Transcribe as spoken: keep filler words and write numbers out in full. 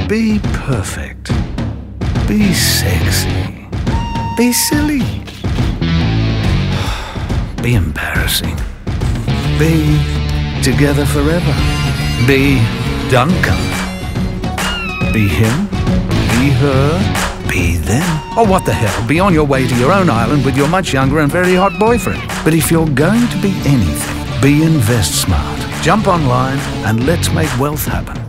Be perfect. Be sexy. Be silly. Be embarrassing. Be together forever. Be Duncan. Be him. Be her. Be them. Or what the hell, be on your way to your own island with your much younger and very hot boyfriend. But if you're going to be anything, be InvestSMART. Jump online and let's make wealth happen.